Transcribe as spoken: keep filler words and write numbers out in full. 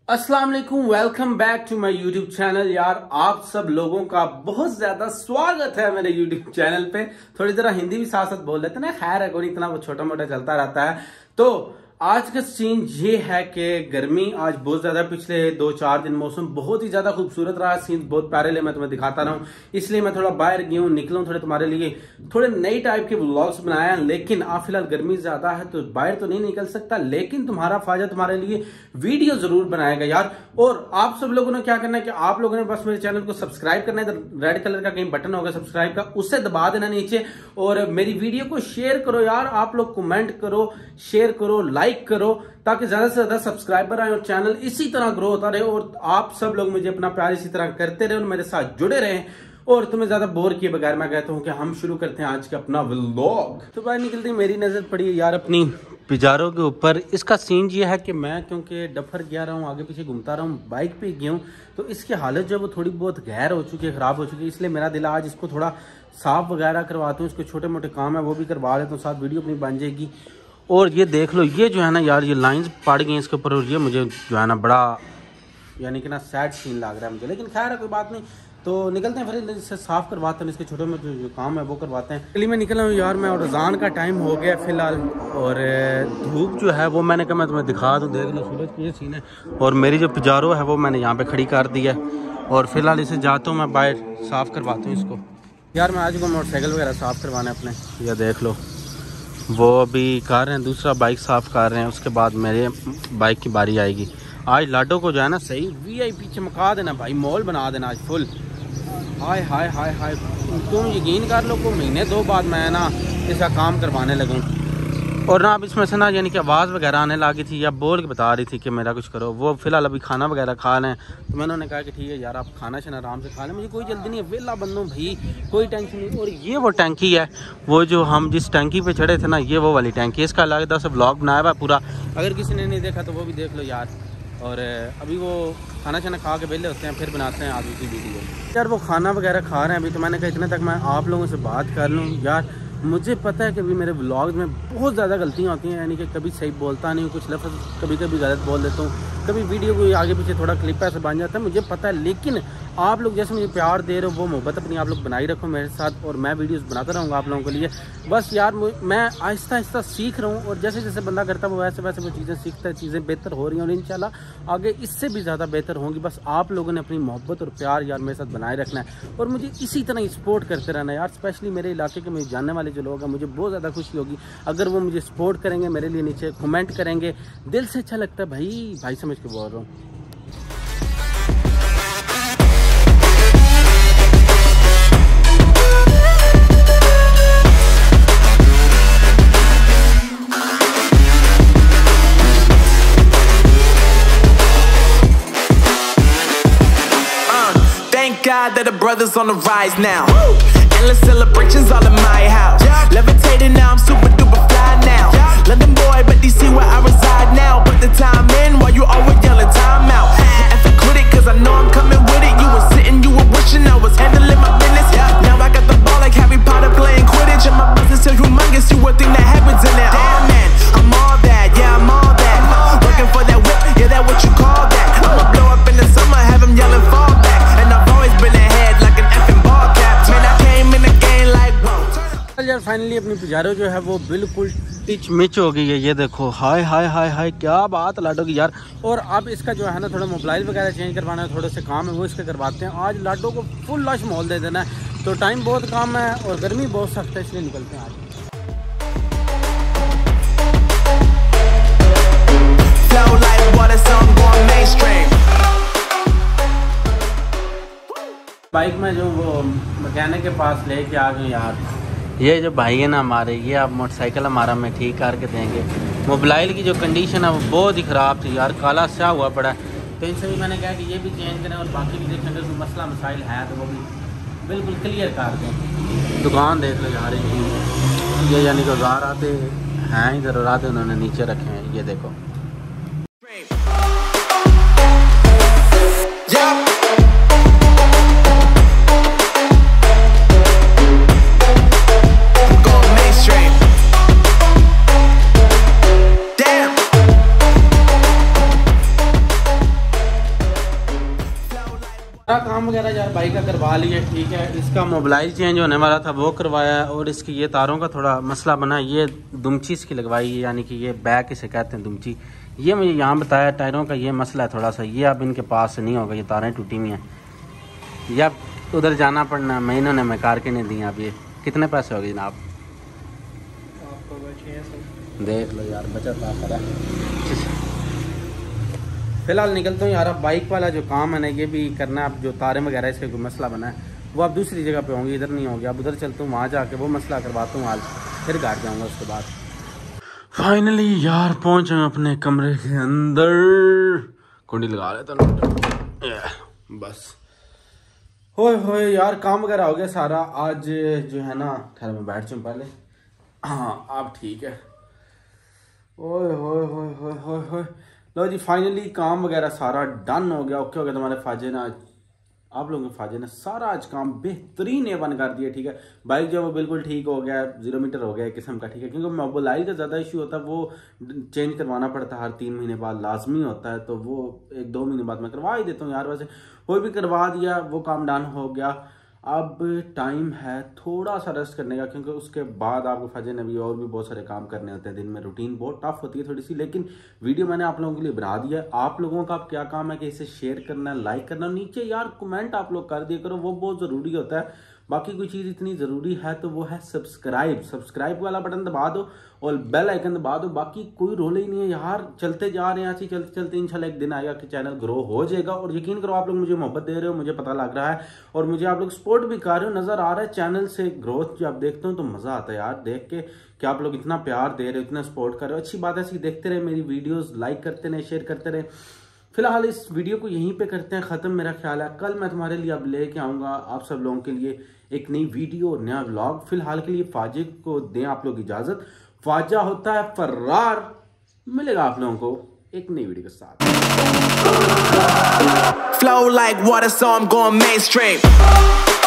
अस्सलाम वालेकुम, welcome back to my YouTube channel. यार आप सब लोगों का बहुत ज्यादा स्वागत है मेरे यूट्यूब चैनल पे। थोड़ी जरा हिंदी भी साथ साथ बोल लेते ना, खैर है कोई इतना वो छोटा मोटा चलता रहता है। तो आज का सीन ये है कि गर्मी आज बहुत ज्यादा, पिछले दो चार दिन मौसम बहुत ही ज्यादा खूबसूरत रहा, सीन बहुत प्यारे ले मैं तुम्हें दिखाता रहा हूँ। इसलिए मैं थोड़ा बाहर गया हूँ, निकला हूँ थोड़े तुम्हारे लिए, थोड़े नई टाइप के व्लॉग्स बनाया। लेकिन आप फिलहाल गर्मी ज्यादा है तो बाहर तो नहीं निकल सकता, लेकिन तुम्हारा फायदा तुम्हारे लिए वीडियो जरूर बनाएगा यार। और आप सब लोगों ने क्या करना है कि आप लोगों ने बस मेरे चैनल को सब्सक्राइब करना है, रेड कलर का कहीं बटन होगा सब्सक्राइब का, उससे दबा देना नीचे, और मेरी वीडियो को शेयर करो यार। आप लोग कमेंट करो, शेयर करो, लाइक करो, ताकि ज्यादा से ज्यादा सब्सक्राइबर आए और चैनल इसी तरह ग्रो होता रहे। और आप सब लोग मुझे अपना प्यार इसी तरह करते रहे और मेरे साथ जुड़े रहे। और तुम्हें ज्यादा बोर किए बगैर मैं कहता हूँ कि हम शुरू करते हैं आज का अपना व्लॉग। तो बाहर निकलती मेरी नजर पड़ी यार अपनी पिजारो के ऊपर। इसका सीन ये है कि मैं क्योंकि डफर गया रहा हूँ, आगे पीछे घूमता रहा हूँ, बाइक पे गया हूँ, तो इसकी हालत जो है वो थोड़ी बहुत गैर हो चुकी है, खराब हो चुकी है। इसलिए मेरा दिल आज इसको थोड़ा साफ वगैरह करवाता हूँ, इसको छोटे मोटे काम है वो भी करवा लेता हूँ, साथ वीडियो अपनी बन जाएगी। और ये देख लो, ये जो है ना यार, ये लाइंस पड़ गई इसके ऊपर, और ये मुझे जो है ना बड़ा यानी कि ना सैड सीन लग रहा है मुझे। लेकिन खैर है कोई बात नहीं, तो निकलते हैं फिर इसे साफ करवाते हैं, इसके छोटे मोटे जो काम है वो करवाते हैं। चलिए मैं निकला हूँ यार, मैं और रज़ान का टाइम हो गया फिलहाल, और धूप जो है वो मैंने कहा मैं तुम्हें दिखा दूँ। देख लो सूरज की ये सीन है, और मेरी जो पिजारो है वो मैंने यहाँ पे खड़ी कर दी है, और फिलहाल इसे जाता हूँ मैं बाहर साफ़ करवाता हूँ इसको। यार मैं आज को मोटरसाइकिल वगैरह साफ़ करवाना है अपने, यह देख लो वो अभी कर रहे हैं, दूसरा बाइक साफ़ कर रहे हैं, उसके बाद मेरे बाइक की बारी आएगी। आज लाडो को जो है ना सही वीआईपी चमका देना भाई, मॉल बना देना आज फुल। हाय हाय हाय हाय, तुम यकीन कर लो को महीने दो बाद मैं ना इसका काम करवाने लगूँ। और ना अब इसमें से ना यानी कि आवाज़ वगैरह आने लगी थी, या बोल के बता रही थी कि मेरा कुछ करो। वो फिलहाल अभी खाना वगैरह खा लें, तो मैंने उन्हें कहा कि ठीक है यार आप खाना शाना आराम से खा लें, मुझे कोई जल्दी नहीं है, वेला बंदो भाई, कोई टेंशन नहीं। और ये वो टैंकी है, वो जो हम जिस टैंकी पे चढ़े थे ना, ये वो वाली टैंकी, इसका अलग से व्लॉग बनाया हुआ पूरा, अगर किसी ने नहीं देखा तो वो भी देख लो यार। और अभी वो खाना शाना खा के वेले होते हैं, फिर बनाते हैं आगे की वीडियो। यार वो खाना वगैरह खा रहे हैं अभी, तो मैंने कहा इतने तक मैं आप लोगों से बात कर लूँ। यार मुझे पता है कि अभी मेरे व्लॉग्स में बहुत ज़्यादा गलतियाँ होती हैं, यानी कि कभी सही बोलता नहीं हूँ, कुछ लफ्ज़ कभी कभी गलत बोल देता हूँ, कभी वीडियो को आगे पीछे थोड़ा क्लिप ऐसे बन जाता है, मुझे पता है। लेकिन आप लोग जैसे मुझे प्यार दे रहे हो, वो मोहब्बत अपनी आप लोग बनाई रखो मेरे साथ, और मैं वीडियोस बनाता रहूँगा आप लोगों के लिए। बस यार मैं आहिस्ता आहिस्ता सीख रहा हूँ, और जैसे जैसे बंदा करता है वो वैसे वैसे वो चीज़ें सीखता है, चीज़ें बेहतर हो रही हैं, और इंशाल्लाह आगे इससे भी ज़्यादा बेहतर होंगी। बस आप लोगों ने अपनी मोहब्बत और प्यार यार मेरे साथ बनाए रखना है, और मुझे इसी तरह सपोर्ट करते रहना है यार। स्पेशली मेरे इलाके के मुझे जानने वाले जो लोग हैं, मुझे बहुत ज़्यादा खुशी होगी अगर वो मुझे सपोर्ट करेंगे, मेरे लिए नीचे कमेंट करेंगे, दिल से अच्छा लगता है भाई, भाई समझ के बोल रहा हूँ। God that the brothers on the rise now. Woo! Endless celebrations all in my house. Yeah. Levitating now, I'm super duper fly now. Yeah. London boy, but D C where I reside now. Put the time in while you always yelling time out. And for quit it, cause I know I'm coming with it. You were sitting, you were wishing I was handling my business. Yeah. Now I got the ball like Harry Potter playing Quidditch, and my business is humongous. You would think that happens in there. Damn man, I'm all that, yeah I'm all that. I'm all Looking for that whip, yeah that what you call that. I'ma blow up in the summer, have them yelling fall back. And I've always been ahead like an effing ball cap. Man I came in the game like whoa. यार finally अपनी पिजारो जो है वो बिल्कुल teach Mitch हो गई है, ये देखो। हाय हाय हाय हाय, क्या बात लाडो की यार। और अब इसका जो है ना थोड़ा मोबाइल वगैरह चेंज करवाना है, थोड़े से काम है वो इसके करवाते हैं। आज लाडो को फुल लश माहौल दे देना है, तो टाइम बहुत कम है और गर्मी बहुत सख्त है, इसलिए निकलते हैं आज। बाइक में जो वो मैकेनिक के पास लेके आ गए यार, ये जो भाई है ना हमारे, ये आप मोटरसाइकिल हमारा में ठीक करके देंगे। मोबाइल की जो कंडीशन है वो बहुत ही ख़राब थी यार, काला स्या हुआ पड़ा है, तो इनसे भी मैंने कहा कि ये भी चेंज करें, और बाकी भी देखें अगर कोई मसला मसाइल है तो वो भी बिल्कुल क्लियर कर दें। दुकान देख लो यार, ये यानी कि औजार आते हैं इधर, और आते उन्होंने नीचे रखे हैं, ये देखो। वगैरह यार बाइक का करवा लिए, ठीक है। इसका मोबाइल चेंज होने वाला था, वो करवाया है। और इसकी ये तारों का थोड़ा मसला बना, ये दुमची इसकी लगवाई है, यानी कि ये बैक इसे कहते हैं दुमची। ये मुझे यहाँ बताया टायरों का ये मसला है थोड़ा सा, ये अब इनके पास से नहीं होगा, ये तारें टूटी हुई हैं, ये अब उधर जाना पड़ना। मैं इन्होंने मैं कार के नहीं दी। अब ये कितने पैसे हो गए जनाब? देख लो यार, बचत आखिर है। फिलहाल निकलता हूँ यार, अब बाइक वाला जो काम है ना ये भी करना है। अब जो तारें वगैरह इसका कोई मसला बना है वो अब दूसरी जगह पे होंगी, इधर नहीं होंगे। अब उधर चलता हूँ, वहाँ जाके वो मसला करवाता हूँ हाल, फिर घर जाऊँगा उसके बाद। फाइनली यार पहुँचे हैं अपने कमरे के अंदर, कुंडी लगा लेता हूँ बस। होए होए यार, काम वगैरह हो गया सारा आज जो है ना। खैर मैं बैठ जाऊँ पहले, हाँ अब ठीक है। ओए होए होए होए होए होए, लो जी फाइनली काम वगैरह सारा डन हो गया, ओके हो गया। तुम्हारे फाजे ने आज, आप लोगों के फाजे ने सारा आज काम बेहतरीन ए वन कर दिया, ठीक है। बाइक जो वो बिल्कुल ठीक हो गया, जीरो मीटर हो गया एक किस्म का, ठीक है। क्योंकि मोबाइल का ज़्यादा इशू होता है, वो चेंज करवाना पड़ता है हर तीन महीने बाद, लाजमी होता है। तो वो एक दो महीने बाद मैं करवा ही देता हूँ यार। वैसे वो भी करवा दिया, वो काम डन हो गया। अब टाइम है थोड़ा सा रेस्ट करने का, क्योंकि उसके बाद आपको फजर ने भी और भी बहुत सारे काम करने होते हैं दिन में। रूटीन बहुत टफ होती है थोड़ी सी, लेकिन वीडियो मैंने आप लोगों के लिए बना दिया है। आप लोगों का अब क्या काम है कि इसे शेयर करना, लाइक करना, नीचे यार कमेंट आप लोग कर दिया करो, वो बहुत ज़रूरी होता है। बाकी कोई चीज़ इतनी ज़रूरी है तो वो है सब्सक्राइब। सब्सक्राइब वाला बटन दबा दो और बेल आइकन दबा दो। बाकी कोई रोल ही नहीं है यार, चलते जा रहे हैं ऐसे चलते चलते इंशाल्लाह एक दिन आएगा कि चैनल ग्रो हो जाएगा। और यकीन करो आप लोग मुझे मोहब्बत दे रहे हो, मुझे पता लग रहा है, और मुझे आप लोग सपोर्ट भी कर रहे हो, नज़र आ रहा है चैनल से ग्रोथ। जब देखते हो तो मज़ा आता है यार देख के कि आप लोग इतना प्यार दे रहे हो, इतना सपोर्ट कर रहे हो। अच्छी बात है, ऐसी देखते रहे मेरी वीडियोज़, लाइक करते रहे, शेयर करते रहे। फिलहाल इस वीडियो को यहीं पे करते हैं ख़त्म। मेरा ख्याल है कल मैं तुम्हारे लिए अब लेके आऊँगा आप सब लोगों के लिए एक नई वीडियो, नया व्लॉग। फिलहाल के लिए फाजे को दें आप लोग इजाज़त। फाजा होता है फर्रार। मिलेगा आप लोगों को एक नई वीडियो के साथ। Flow like water, so I'm going mainstream.